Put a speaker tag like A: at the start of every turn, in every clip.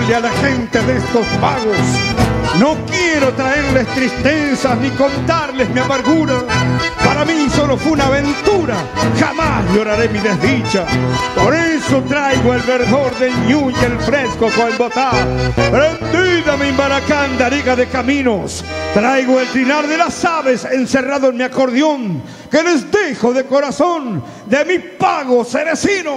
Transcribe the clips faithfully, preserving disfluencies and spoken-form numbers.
A: contarle a la gente de estos pagos. No quiero traerles tristezas ni contarles mi amargura. Para mí solo fue una aventura, jamás lloraré mi desdicha. Por eso traigo el verdor del ñu y el fresco con botá. Prendida mi imbaracán, riga de caminos. Traigo el trinar de las aves encerrado en mi acordeón, que les dejo de corazón de mi pago cerecino.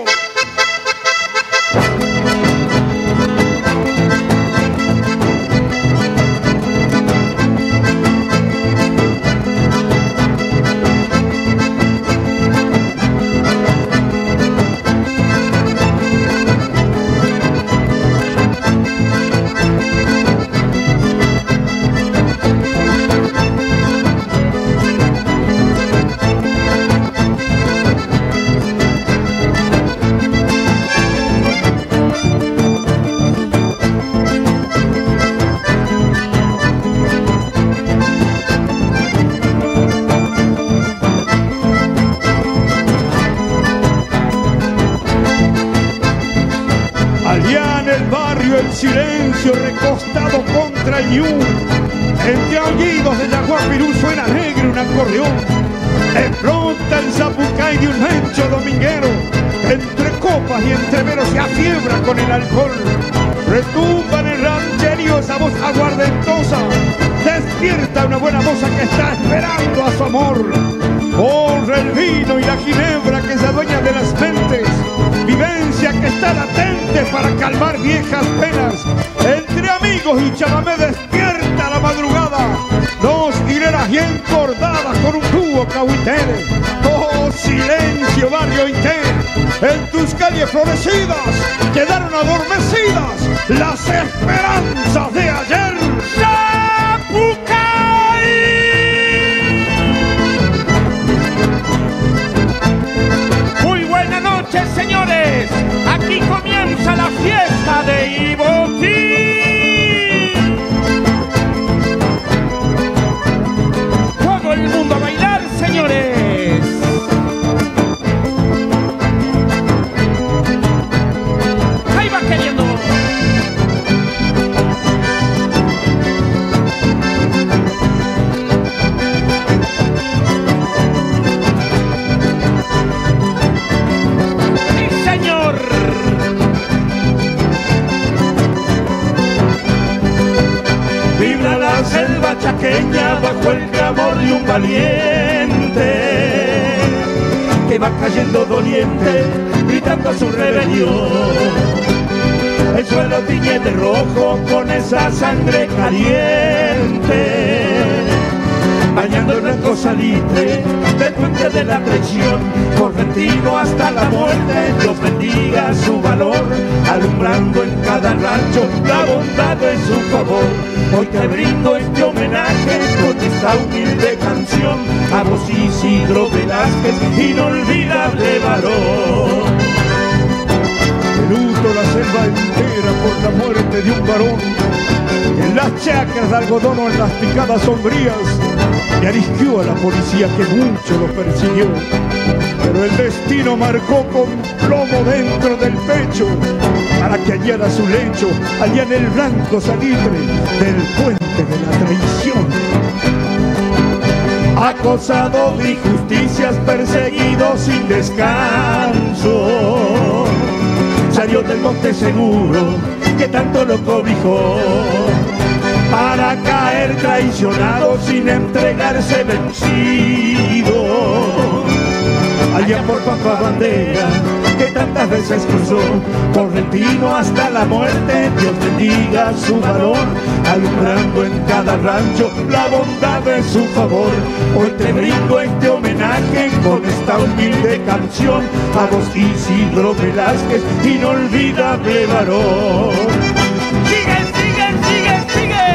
A: Allá en el barrio el silencio recostado contra el ñu. Entre aullidos de Yaguapirú suena alegre un acordeón. Explota el zapucay de un mencho dominguero. Entre copas y entre veros se afiebra con el alcohol. Retumba en el rancherío esa voz aguardentosa. Despierta una buena moza que está esperando a su amor. Corre el vino y la ginebra que es la dueña de las mentes. Vivencia que está latente para calmar viejas penas. Entre amigos y chamamé despierta la madrugada. Dos hileras bien cordadas con un tubo cahuitere. Oh, silencio, barrio Ité. En tus calles florecidas quedaron adormecidas las esperanzas de ayer. ¡Zapucay!
B: Muy buenas noches, señores. Aquí comienza la fiesta de Ibotí. Todo el mundo a bailar, señores. Ahí va queriendo. Sí, señor. Vibra la selva chaqueña bajo el clamor de un valiente que va cayendo doliente, gritando su rebelión. El suelo tiñe de rojo con esa sangre caliente, bañando el blanco salitre del puente de la traición. Correntino hasta la muerte, Dios bendiga su valor, alumbrando en cada rancho la bondad de su favor. Hoy te brindo este homenaje con esta humilde canción a vos, Isidro Velázquez, inolvidable varón.
A: De luto la selva entera por la muerte de un varón. En las chacras de algodón o en las picadas sombrías y arisqueó a la policía que mucho lo persiguió. Pero el destino marcó con plomo dentro del pecho para que hallara su lecho allá en el blanco salitre del puente de la traición. Acosado de injusticias, perseguido sin descanso, salió del monte seguro que tanto lo cobijó, para caer traicionado sin entregarse vencido. Allá por Pampa Bandera, que tantas veces cruzó, correntino hasta la muerte, Dios bendiga su valor, alumbrando en cada rancho la bondad de su favor. Hoy te brindo este homenaje con esta humilde canción a vos, Isidro Velázquez, inolvidable varón. ¡Sigue, sigue, sigue, sigue!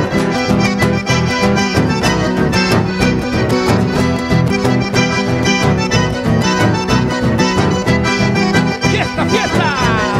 A: ¡Fiesta, fiesta!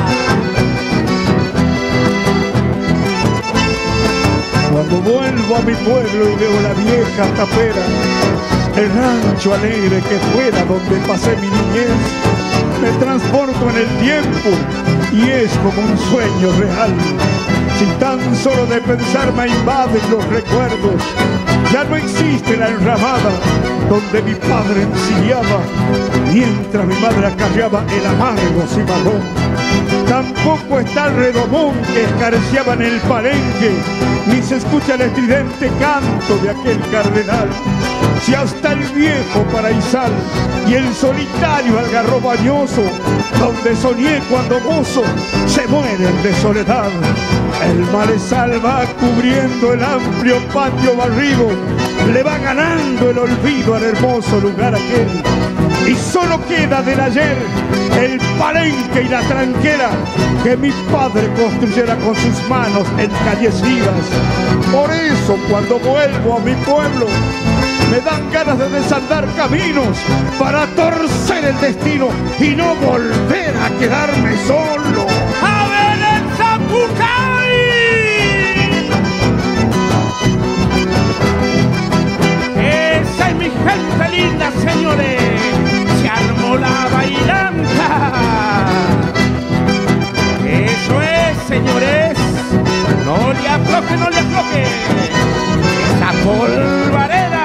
A: Cuando vuelvo a mi pueblo y veo la vieja tapera, el rancho alegre que fuera donde pasé mi niñez, me transporto en el tiempo y es como un sueño real. Si tan solo de pensar me invaden los recuerdos, ya no existe la enramada donde mi padre ensillaba, mientras mi madre acarreaba el amargo cimarrón. Tampoco está el redomón que escarciaba en el palenque, ni se escucha el estridente canto de aquel cardenal. Si hasta el viejo paraísal y el solitario algarrobo añoso, donde soñé cuando mozo, se mueren de soledad. El malezal va cubriendo el amplio patio barrido, le va ganando el olvido al hermoso lugar aquel. Y solo queda del ayer el palenque y la tranquera que mi padre construyera con sus manos encallecidas. Por eso cuando vuelvo a mi pueblo me dan ganas de desandar caminos para torcer el destino y no volver a quedarme solo.
B: ¡A ver el Zapucay! Esa es mi gente linda, señores. Se armó la bailanta. Eso es, señores. No le afloje, no le afloje. Esa polvareda.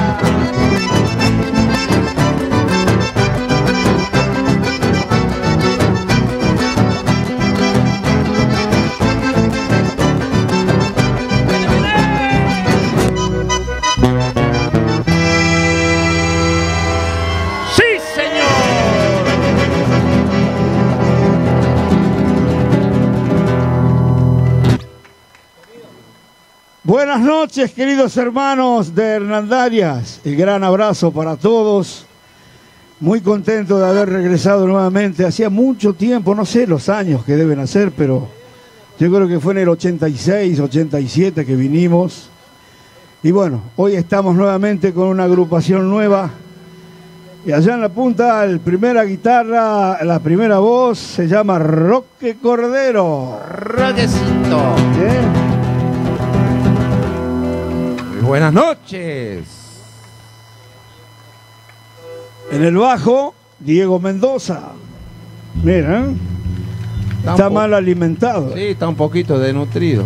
A: Buenas noches, queridos hermanos de Hernandarias. El gran abrazo para todos. Muy contento de haber regresado nuevamente. Hacía mucho tiempo, no sé los años que deben hacer, pero yo creo que fue en el ochenta y seis, ochenta y siete que vinimos. Y bueno, hoy estamos nuevamente con una agrupación nueva. Y allá en la punta, el primera guitarra, la primera voz, se llama Roque Cordero.
C: Roquecito.
A: ¿Eh?
C: Buenas noches.
A: En el bajo, Diego Mendoza. Mira, ¿eh? está, está mal alimentado.
C: Sí, está un poquito desnutrido.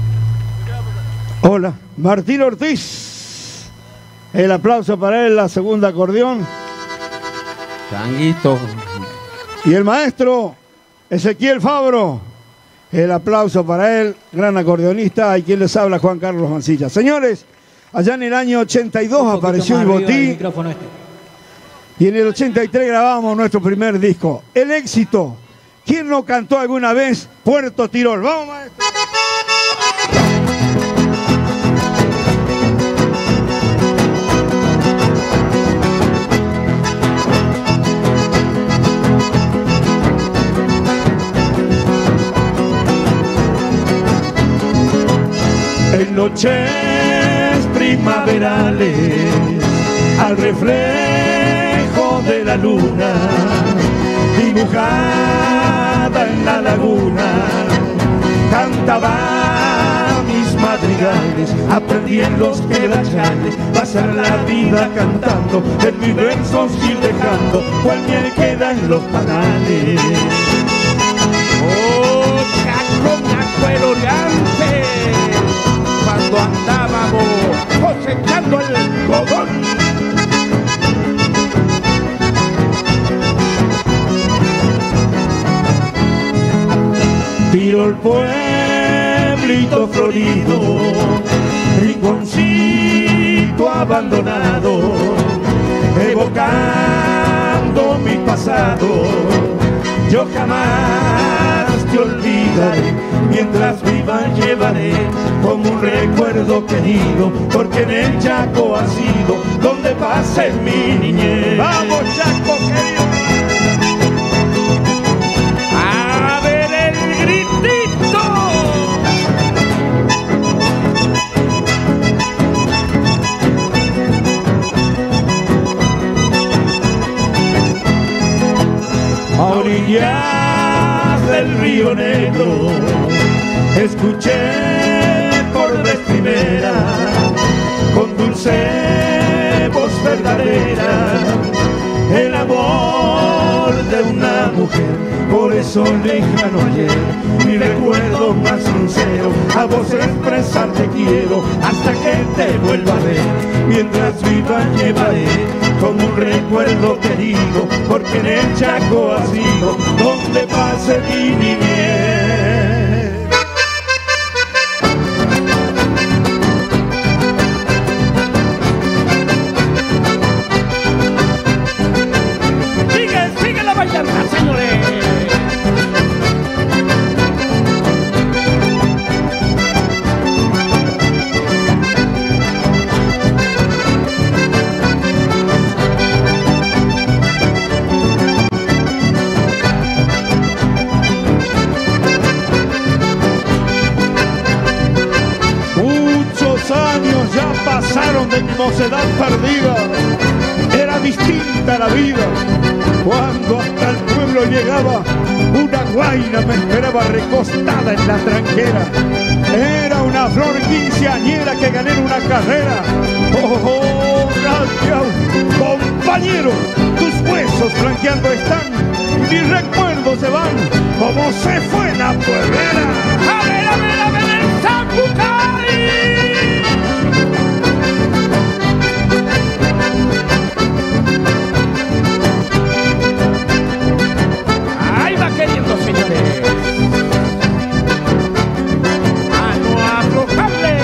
A: Hola, Martín Ortiz. El aplauso para él, la segunda acordeón.
C: Changuito.
A: Y el maestro Ezequiel Fabro. El aplauso para él, gran acordeonista. Y quien les habla, Juan Carlos Mancilla. Señores, allá en el año ochenta y dos apareció Ibotí. Este. Y en el ochenta y tres grabamos nuestro primer disco, El Éxito. ¿Quién no cantó alguna vez Puerto Tirol? ¡Vamos, maestro!
B: En noches primaverales, al reflejo de la luna, dibujada en la laguna, cantaba mis madrigales, aprendí en los quebrachales, pasar la vida cantando, en mis versos ir dejando, cualquier queda en los panales. Oh, chaco, naco, oriente, cuando andábamos cosechando el codón. Tirol, pueblito florido, rinconcito abandonado, evocando mi pasado, yo jamás te olvidaré, mientras viva llevaré como un recuerdo querido, porque en el Chaco ha sido donde pasé mi niñez.
A: ¡Vamos, Chaco, querido!
B: A ver el gritito. A orillas del Río Negro escuché por vez primera, con dulce voz verdadera, el amor amor de una mujer. Por eso lejano ayer, mi recuerdo más sincero, a vos expresar te quiero hasta que te vuelva a ver. Mientras viva llevaré como un recuerdo querido, porque en el Chaco ha sido donde pase mi niñez.
D: Señores,
A: muchos años ya pasaron de mi mocedad perdida. Era distinta la vida cuando hasta el pueblo llegaba una guaina, me esperaba recostada en la tranquera. Era una flor quinceañera que gané en una carrera. Oh, oh, gracias, compañero, tus huesos flanqueando están, mis recuerdos se van como se fue la pueblera.
D: a ver, a ver, a ver, el Zapucay. Ahí va queriendo, señores. A no aflojarle.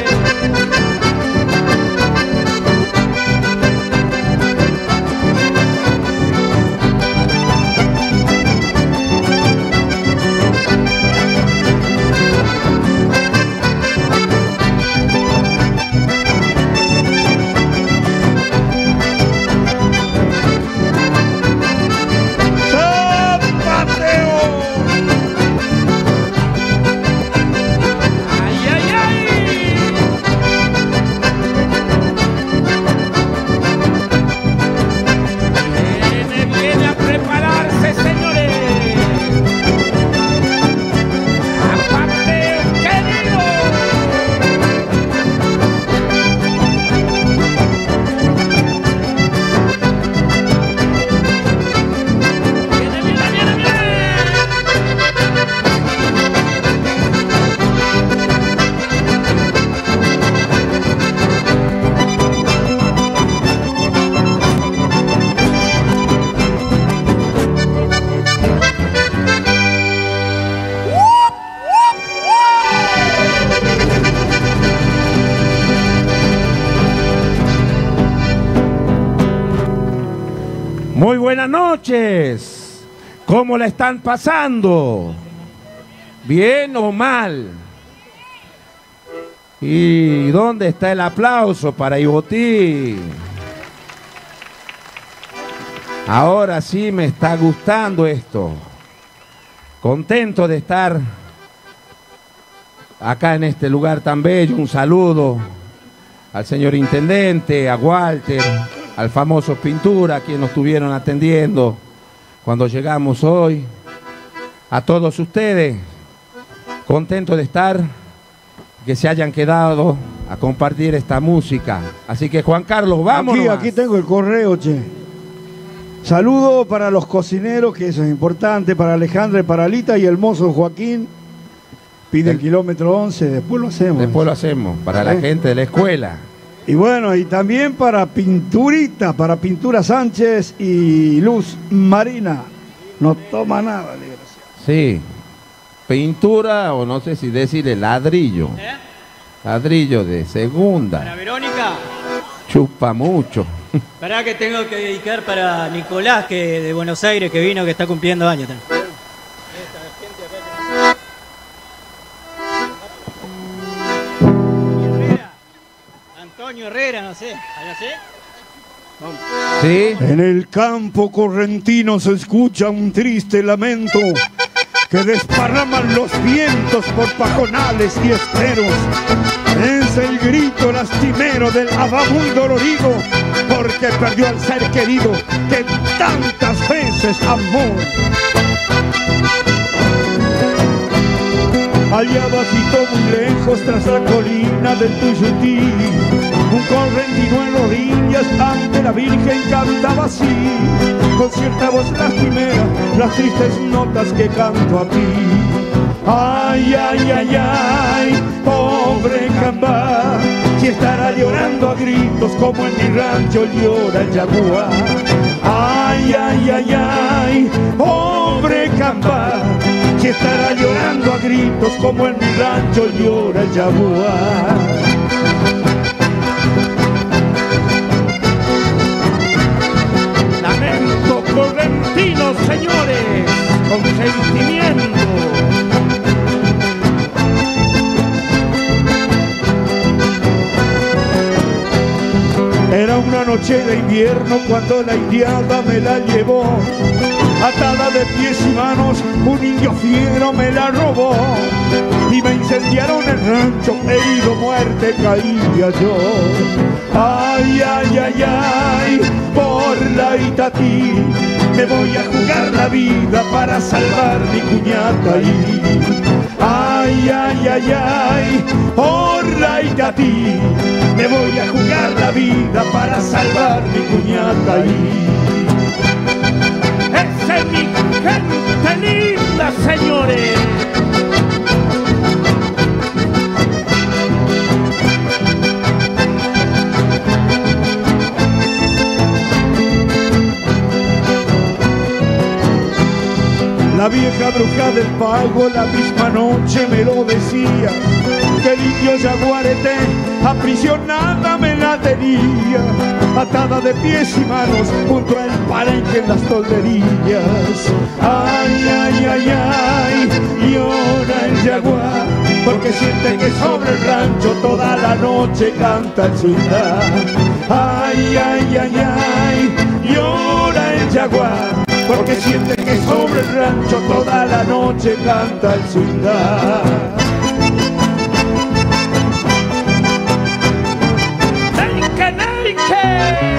C: Muy buenas noches. ¿Cómo la están pasando? ¿Bien o mal? ¿Y dónde está el aplauso para Ibotí? Ahora sí me está gustando esto. Contento de estar acá en este lugar tan bello. Un saludo al señor intendente, a Walter, al famoso Pintura, quienes nos estuvieron atendiendo cuando llegamos hoy. A todos ustedes, contento de estar, que se hayan quedado a compartir esta música. Así que Juan Carlos, vamos.
A: Aquí, aquí tengo el correo, che. Saludo para los cocineros, que eso es importante, para Alejandra y para Alita y el mozo Joaquín. Pide el, el kilómetro once, después lo hacemos.
C: Después lo hacemos, para ¿Eh? la gente de la escuela.
A: Y bueno, y también para Pinturita, para Pintura Sánchez y Luz Marina. No toma nada, desgraciado.
C: Sí, pintura, o no sé si decirle ladrillo. ¿Eh? Ladrillo de segunda.
E: Para Verónica.
C: Chupa mucho.
E: Para que tengo que dedicar para Nicolás, que de Buenos Aires, que vino, que está cumpliendo años también. Antonio Herrera, no sé, ¿allá sí? Vamos.
C: ¿Sí?
A: En el campo correntino se escucha un triste lamento que desparraman los vientos por pajonales y esteros. Es el grito lastimero del abad muy dolorido, porque perdió al ser querido que tantas veces amó. Allá bajito muy lejos tras la colina del Tuyutí, Un correntino en rodillas ante la Virgen cantaba así, con cierta voz lastimera, las tristes notas que canto a ti. Ay, ay, ay, ay, pobre Cambá, si estará llorando a gritos como en mi rancho llora el jaguar. Ay, ay, ay, ay, pobre Cambá, si estará llorando a gritos como en mi rancho llora el jaguar.
D: Lamento correntino, señores, con sentimiento.
A: Era una noche de invierno cuando la indiada me la llevó, atada de pies y manos, un indio fiero me la robó, y me incendiaron el rancho, herido muerte caía yo. Ay, ay, ay, ay, por la Itatí, me voy a jugar la vida para salvar mi cuñata ahí. Ay, ay, ay, ay, por la Itatí, me voy a jugar la vida para salvar mi cuñata ahí.
D: ¡Esa es mi gente linda, señores!
A: La vieja bruja del pago la misma noche me lo decía, que el indio Yaguareté aprisionada me la tenía, atada de pies y manos junto al palenque en las tolderillas. Ay, ay, ay, ay, llora el jaguar, porque siente que sobre el rancho toda la noche canta el sultán. Ay, ay, ay, ay, llora el jaguar, porque siente que sobre el rancho toda la noche canta el sultán.
D: ¡Naique, naique!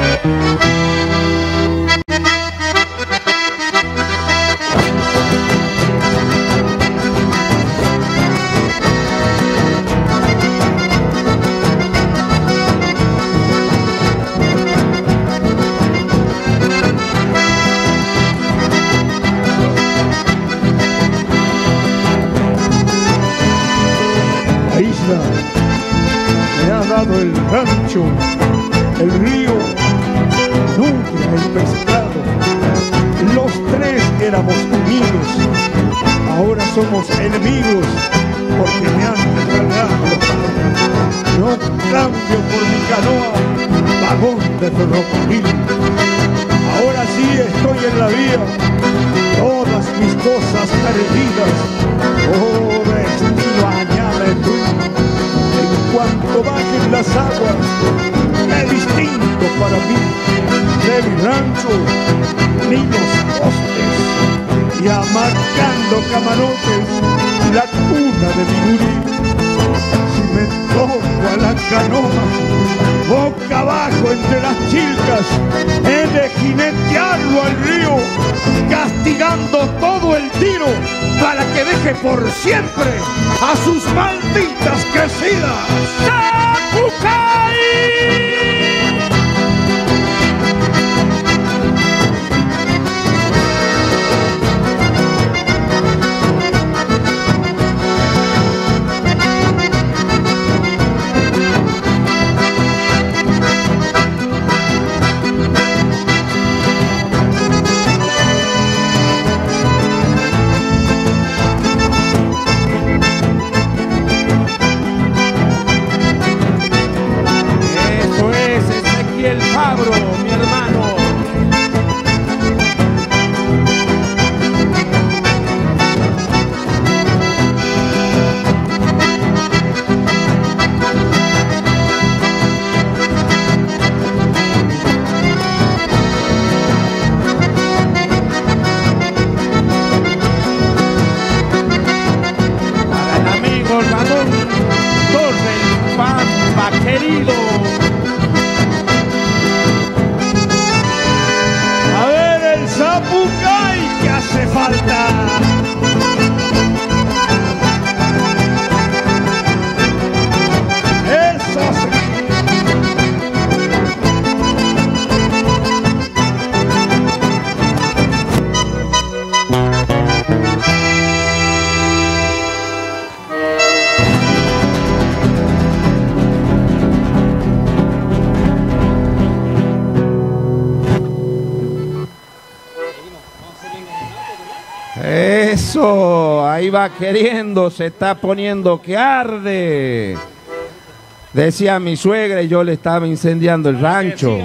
A: Me ha dado el rancho, el río, nutria, el pescado. Los tres éramos unidos, ahora somos enemigos porque me han descargado. No cambio por mi canoa, vagón de ferrocarril. Ahora sí estoy en la vía, todas mis cosas perdidas. Oh, destino, añade tú. En cuanto bajen las aguas, qué distinto para mí, de mi rancho, niños postes y amarcando camarotes, la cuna de mi gurí. Si me toco a la canoa, boca abajo entre las chilcas, he de jinetearlo al río, castigando todo el tiro, para que deje por siempre a sus malditas crecidas.
D: ¡Sapucay!
C: Eso, ahí va queriendo, se está poniendo que arde. Decía mi suegra y yo le estaba incendiando el rancho.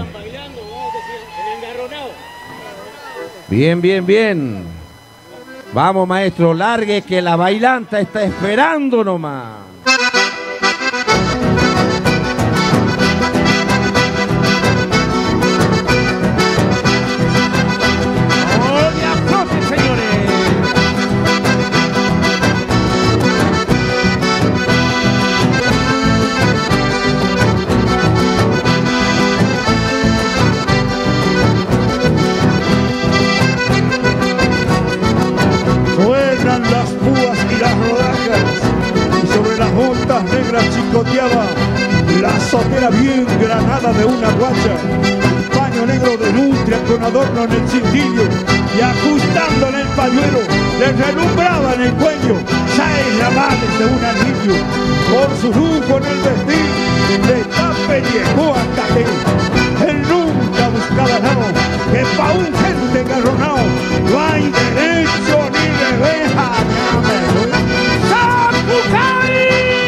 C: Bien, bien, bien. Vamos, maestro, largue que la bailanta está esperando nomás.
A: Chicoteaba la sotera bien granada de una guacha, un paño negro de nutria con adorno en el cintillo, y ajustándole el pañuelo le relumbraba en el cuello seis lavales de un anillo. Por su lujo en el vestir le tapellejó hasta que él nunca buscaba nada, que pa' un gente engarronado no hay derecho ni reveja. ¡Sapucay!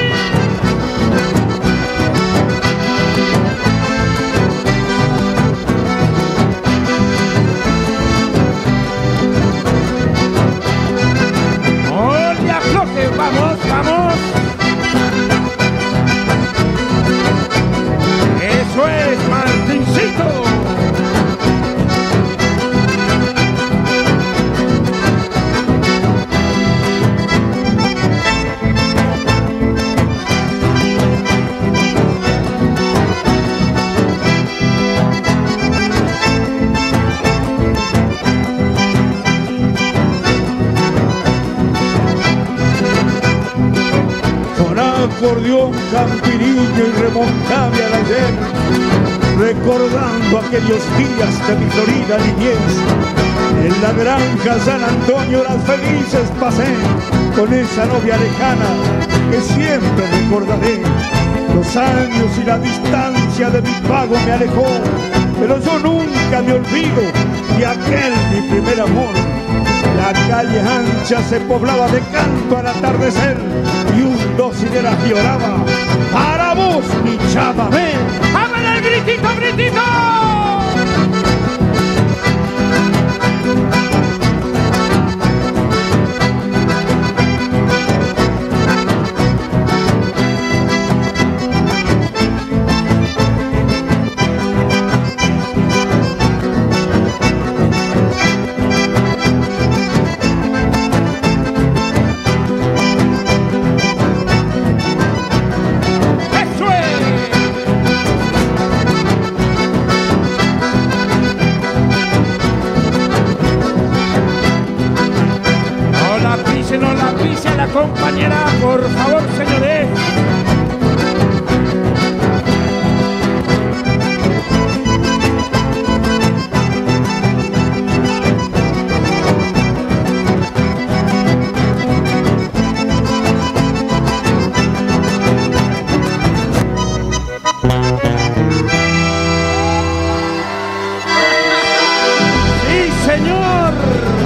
B: Vamos, vamos. Eso es, Martincito.
A: Acordeón, campinillo y remontable al ayer, recordando aquellos días de mi florida niñez. En la granja San Antonio las felices pasé con esa novia lejana que siempre recordaré. Los años y la distancia de mi pago me alejó, pero yo nunca me olvido de aquel mi primer amor. La calle ancha se poblaba de canto al atardecer y un docinera lloraba para vos, mi chava, ven.
B: ¡Hágale el gritito, gritito! Compañera, por favor, señores. Sí, señor.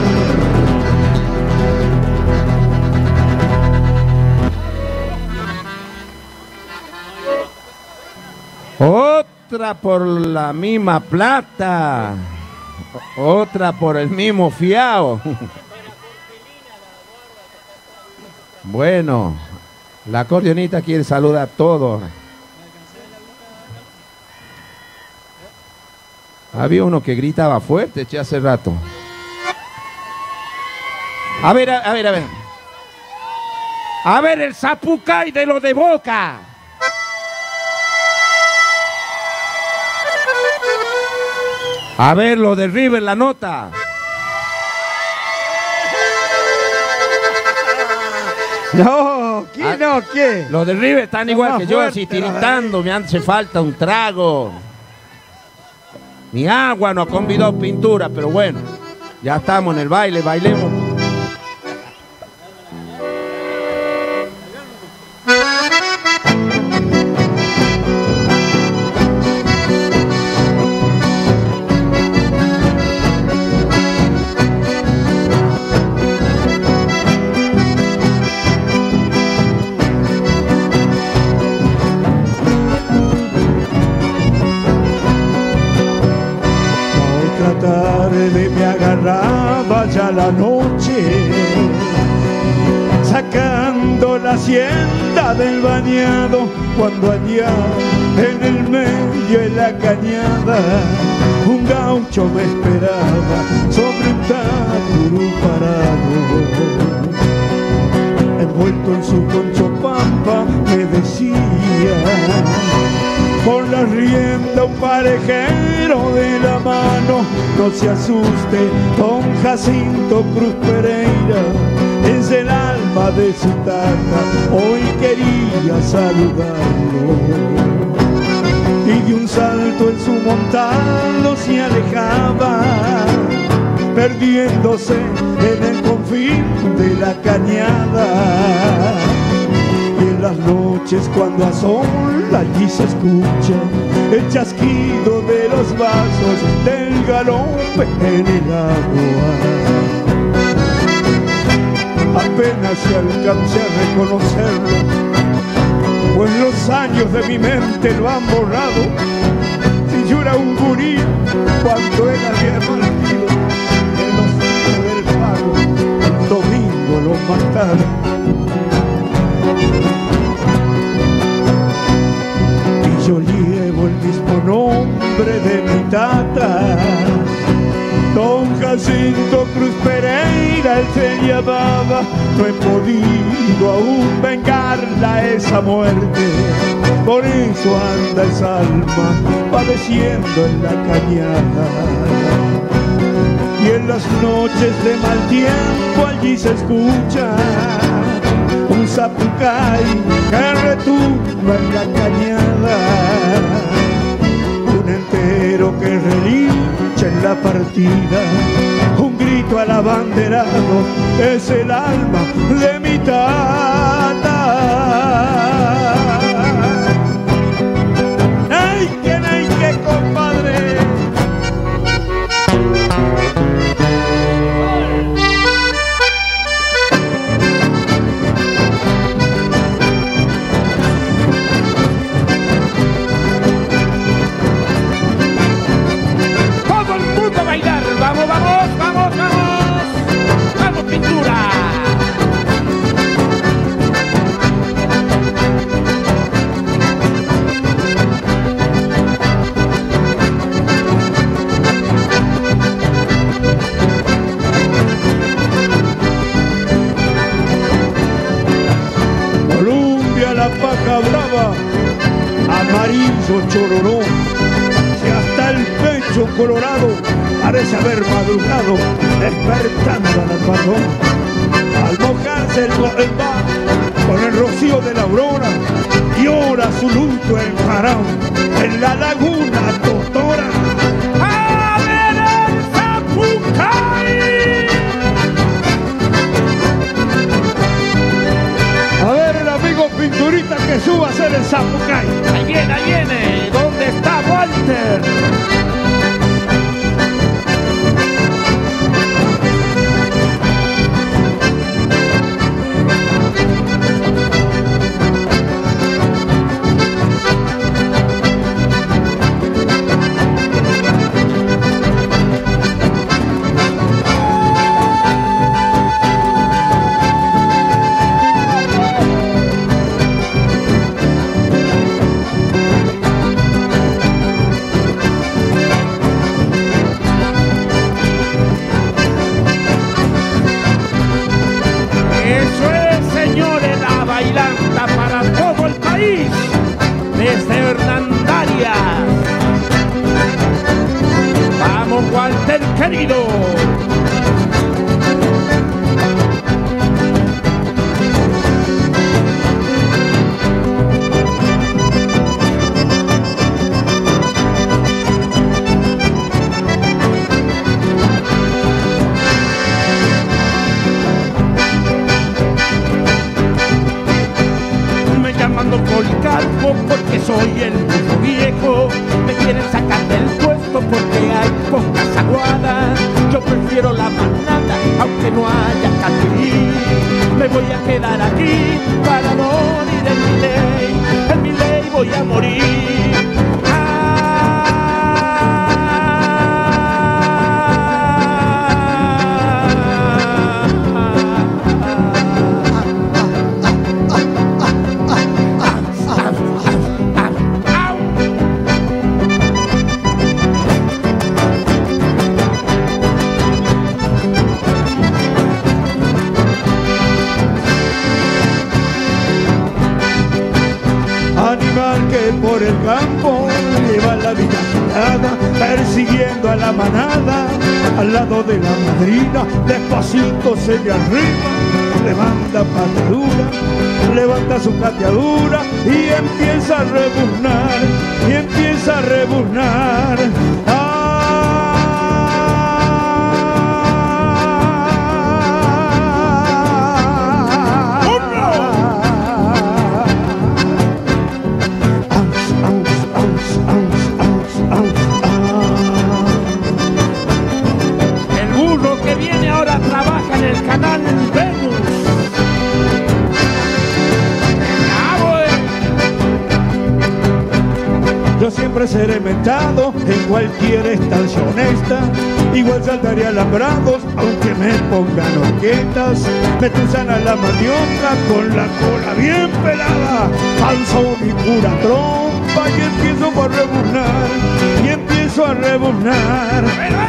C: Otra por la misma plata, otra por el mismo fiao. Bueno, la acordeonista quiere saludar a todos. Había uno que gritaba fuerte, che, hace rato. A ver, a, a ver, a ver. A ver el Sapucay de lo de Boca. A ver, lo de River, la nota.
A: No, ¿quién no? ¿Qué?
C: Los de River están igual
A: Más
C: que yo,
A: fuerte,
C: así tiritando, me hace falta un trago. Ni agua, no ha convidado pintura, pero bueno, ya estamos en el baile, bailemos.
A: cerraba ya la noche, sacando la hacienda del bañado, cuando allá en el medio de la cañada un gaucho me esperaba sobre un tacurú parado. Envuelto en su concho pampa me decía, con la rienda un parejero de la mano, no se asuste, don Jacinto Cruz Pereira es el alma de su tata, hoy quería saludarlo. Y de un salto en su montado se alejaba, perdiéndose en el confín de la cañada. Y en las noches cuando a sol allí se escucha el chasquido de los vasos del galope en el agua. Apenas se alcance a reconocerlo, pues los años de mi mente lo han borrado. Si yo era un gurí cuando él había partido, en los días del pago, el domingo lo mataron. Y yo llevo el mismo nombre de mi tata, don Jacinto Cruz Pereira, él se llamaba. No he podido aún vengarla esa muerte, por eso anda esa alma padeciendo en la cañada. Y en las noches de mal tiempo allí se escucha un zapucay que retumba en la cañada, un entero que relincha en la partida, un grito al abanderado, es el alma de mi tata. ¡Ay, que ay, que compadre!
D: ¡Vamos, vamos, vamos, vamos! ¡Vamos, pintura!
A: Colombia, la paja brava, amarillo chororó, si hasta el pecho colorado parece haber madrugado, despertando al albatón. Al mojarse el, el bar con el rocío de la aurora, llora su luto el faraón en la laguna Totora.
D: ¡A ver el zapucay!
A: A ver el amigo Pinturita que suba a hacer el zapucay.
D: Ahí viene, ahí viene. ¿Dónde está Walter? Desde Hernandarias, vamos Walter querido. Policarpo porque soy el burro viejo, me quieren sacar del puesto porque hay pocas aguadas. Yo prefiero la manada aunque no haya caturí, me voy a quedar aquí para morir en mi ley, en mi ley voy a morir. Ah,
A: por el campo, lleva la vida girada, persiguiendo a la manada, al lado de la madrina, despacito se le arriba, levanta patadura, levanta su cateadura y empieza a rebuznar, y empieza a rebuznar. Yo siempre seré mentado en cualquier estancia honesta, igual saltaría alambrados aunque me pongan horquetas. Me tusan a la mandioca con la cola bien pelada, alzo mi pura trompa y empiezo a rebuznar, y empiezo a rebuznar.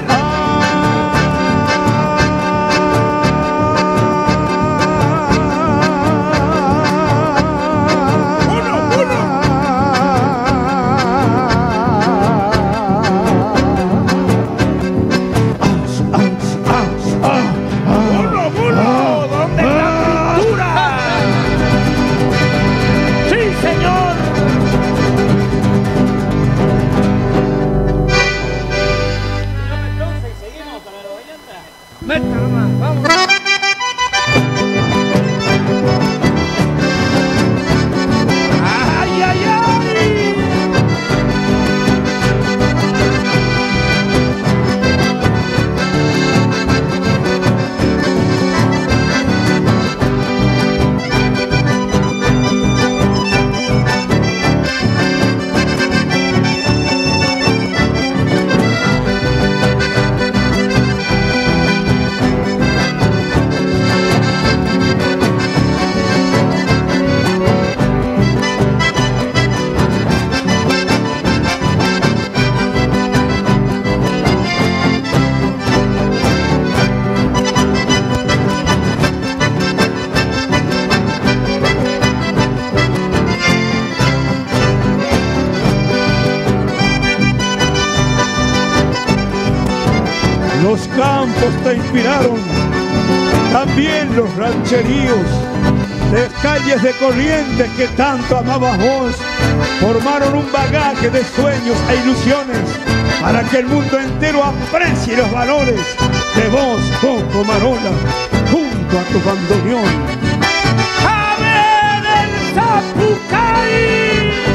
A: Los campos te inspiraron, también los rancheríos, las calles de Corrientes que tanto amabas vos, formaron un bagaje de sueños e ilusiones para que el mundo entero aprecie los valores de vos, Coco Marola, junto a tu bandoneón.
D: ¡A ver el Zapucay!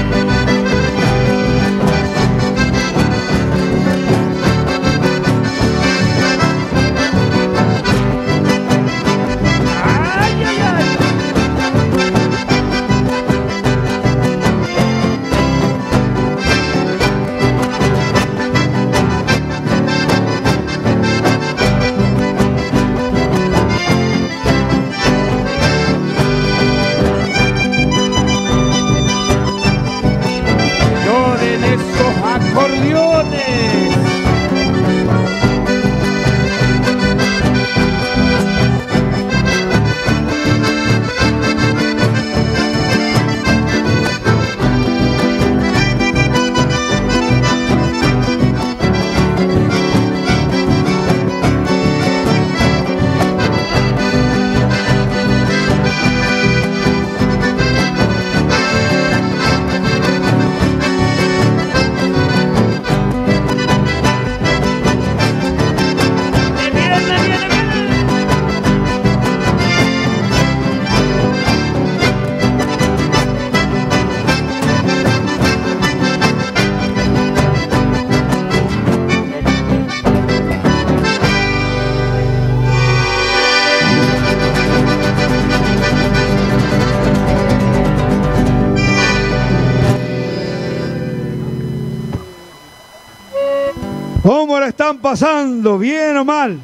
A: ¿Cómo la están pasando? ¿Bien o mal?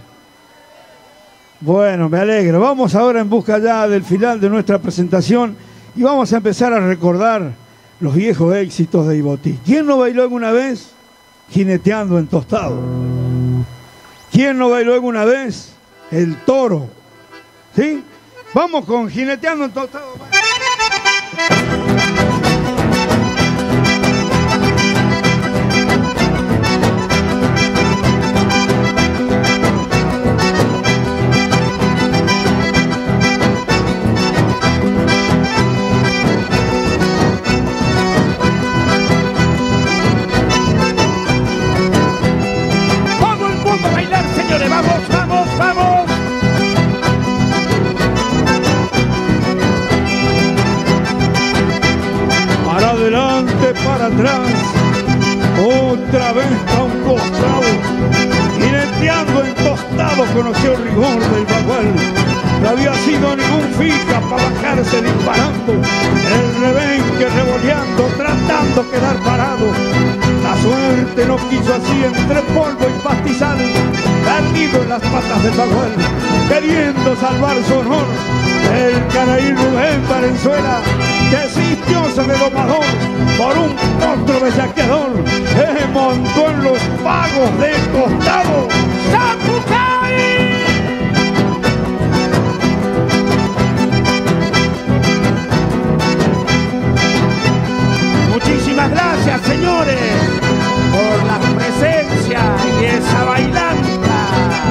A: Bueno, me alegro. Vamos ahora en busca ya del final de nuestra presentación y vamos a empezar a recordar los viejos éxitos de Ibotí. ¿Quién no bailó alguna vez Jineteando en Tostado? ¿Quién no bailó alguna vez El Toro? ¿Sí? Vamos con Jineteando en Tostado. rigor del bagual. No había sido ningún fija para bajarse disparando, el rebenque revoleando, tratando quedar parado. La suerte no quiso así, entre polvo y pastizal, perdido en las patas del bagual, queriendo salvar su honor. El canaí Rubén Valenzuela, que sintióse de domador por un potro bellaqueador, se montó en los pagos de costado. ¡Zapucay!
D: Muchísimas gracias, señores, por la presencia y esa bailanta.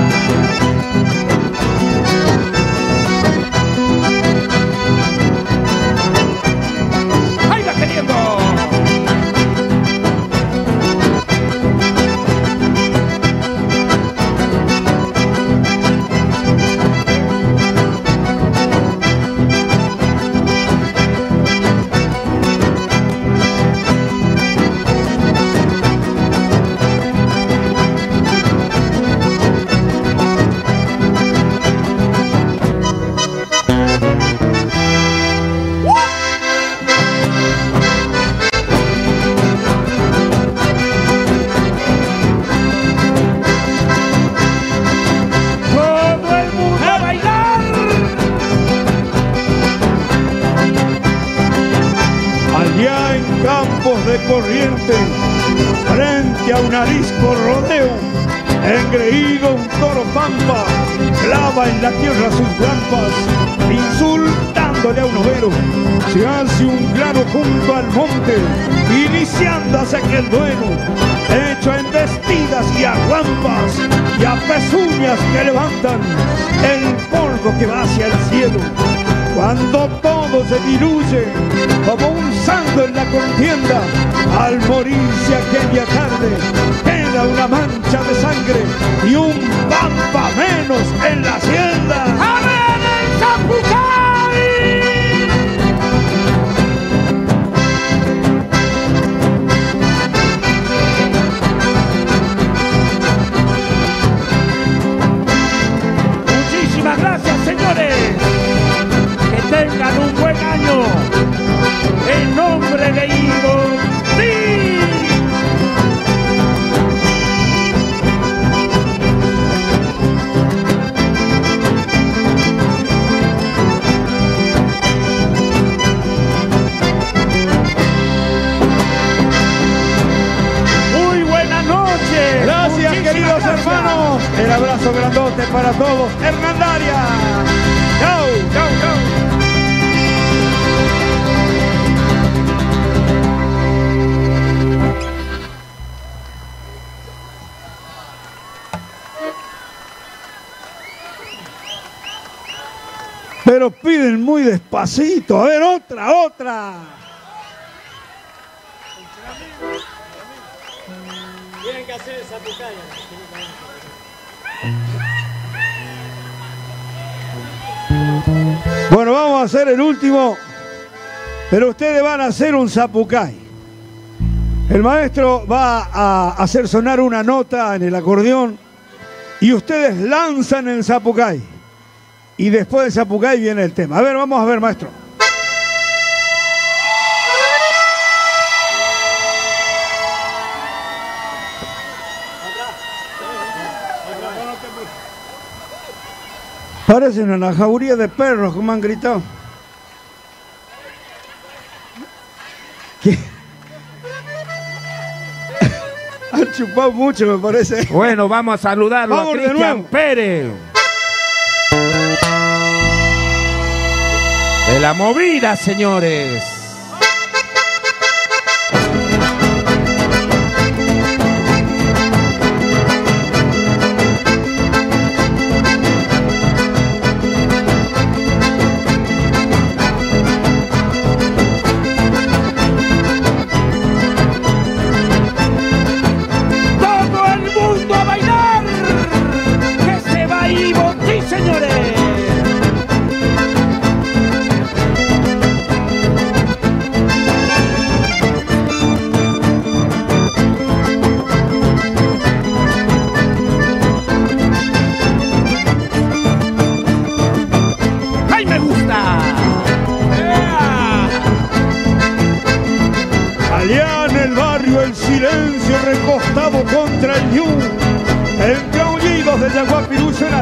D: ¡Ahí va queriendo!
A: De Corriente, frente a un arisco rodeo, engreído un toro pampa, clava en la tierra sus trampas, insultándole a un overo, se hace un claro junto al monte, iniciando hacia aquel duelo, hecho a embestidas y a guampas, y a pezuñas que levantan el polvo que va hacia el cielo. Cuando todo se diluye como un santo en la contienda, al morirse aquella tarde queda una mancha de sangre y un pampa menos en la hacienda. ¡A ver el Zapucay!
D: Muchísimas gracias, señores. Tengan un buen año en nombre de Ivo. ¡Sí! Muy buenas noches.
A: Gracias,
D: muchísimas
A: queridos
D: gracias.
A: hermanos. El abrazo grandote para todos. Hernandaria. Chau, chau, chau. Pero piden muy despacito. A ver, otra, otra.
E: Tienen que hacer esa picaya.
A: Bueno, vamos a hacer el último, pero ustedes van a hacer un zapucay. El maestro va a hacer sonar una nota en el acordeón y ustedes lanzan el zapucay. Y después del zapucay viene el tema. A ver, vamos a ver, maestro. Parecen una jauría de perros, como han gritado. ¿Qué? Han chupado mucho, me parece.
C: Bueno, vamos a saludarlo
A: Vamos
C: a
A: de
C: Cristian
A: nuevo.
C: Pérez. De la movida, señores.
D: Todo el mundo a bailar, que se va Ivo, sí, señores.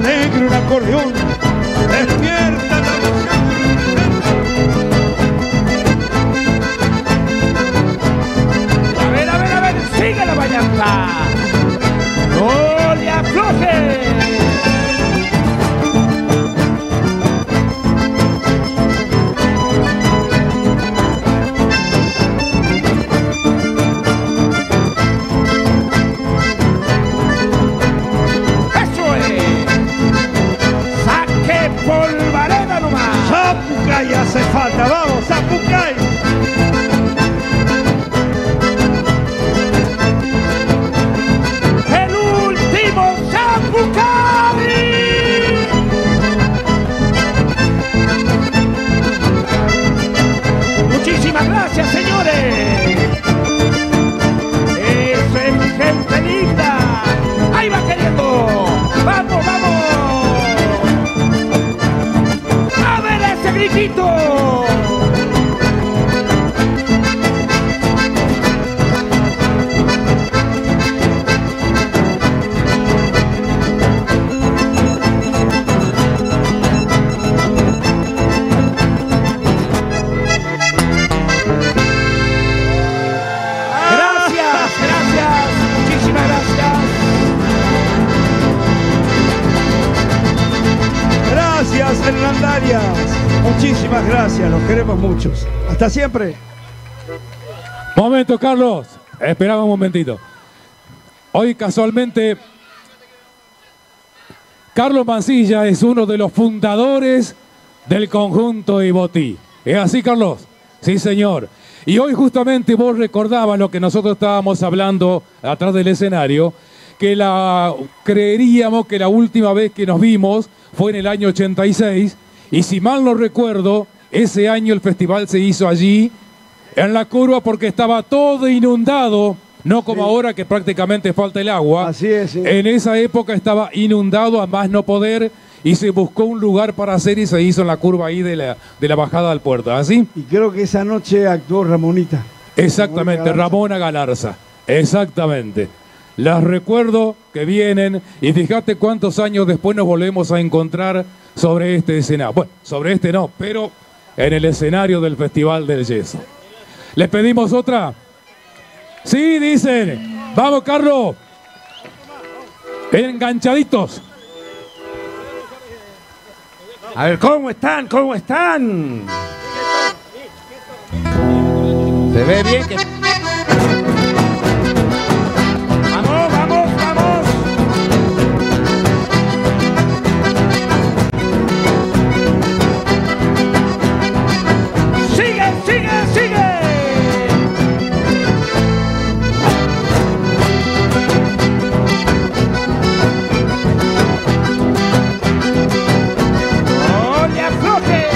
A: alegre un acordeón. Despierta la
D: A ver, a ver, a ver, sigue la vallanza. ¡No le afloje!
A: Zapucay hace falta, vamos, Zapucay.
D: El último Zapucay. Muchísimas gracias, señores. Eso es gente linda. Ahí va queriendo. Vamos, vamos. ¡Gritito! Gracias, gracias, muchísimas gracias.
A: Gracias, Hernandarias. Muchísimas gracias, los queremos muchos. Hasta siempre.
F: Momento, Carlos. Esperaba un momentito. Hoy casualmente, Carlos Mancilla es uno de los fundadores del conjunto Ibotí. ¿Es así, Carlos? Sí, señor. Y hoy justamente vos recordabas lo que nosotros estábamos hablando atrás del escenario, que la creeríamos que la última vez que nos vimos fue en el año ochenta y seis. Y si mal no recuerdo, ese año el festival se hizo allí, en la curva, porque estaba todo inundado, no como sí. Ahora que prácticamente falta el agua.
A: Así es, sí.
F: En esa época estaba inundado a más no poder y se buscó un lugar para hacer y se hizo en la curva ahí de la, de la bajada al puerto, ¿así?
A: Y creo que esa noche actuó Ramonita.
F: Exactamente, Ramona Galarza, exactamente. Las recuerdo que vienen y fíjate cuántos años después nos volvemos a encontrar sobre este escenario. Bueno, sobre este no, pero en el escenario del Festival del Yeso. ¿Les pedimos otra? Sí, dicen. Vamos, Carlos. Enganchaditos.
C: A ver, ¿cómo están? ¿Cómo están? Se ve bien que...
D: ¡Vamos, vamos, vamos! ¡Sigue, sigue, sigue! ¡No le afloje!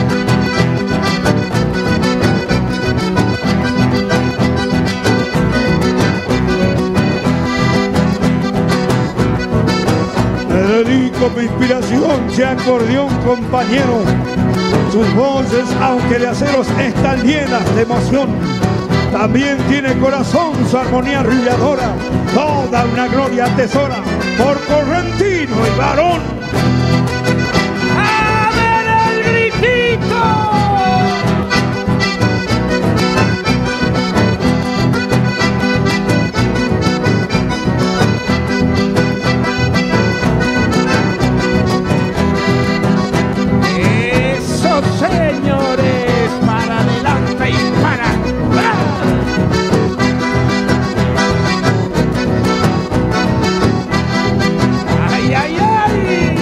A: Dedico mi inspiración, sea acordeón compañero. Sus voces, aunque de aceros, están llenas de emoción. También tiene corazón, su armonía arrulladora. Toda una gloria atesora por correntino y varón.
D: ¡A ver el gritito! Señores, para adelante y para atrás. Ay, ay, ay.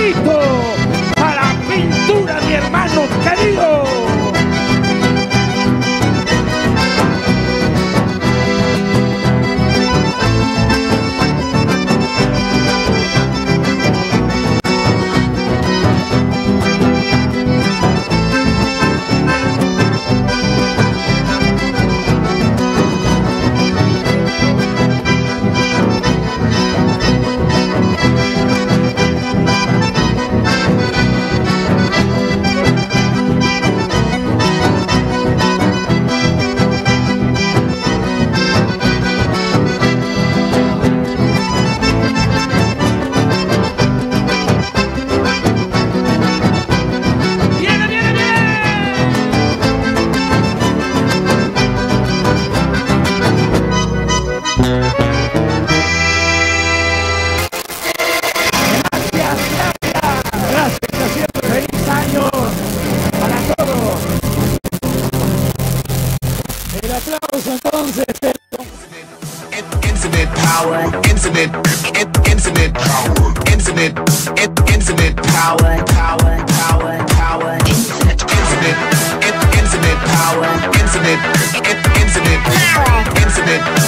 D: grito a la pintura, mi hermano querido.
G: Infinite power, infinite, infinite power, infinite, infinite power, power, power, power, infinite, infinite, infinite power, infinite, infinite, infinite.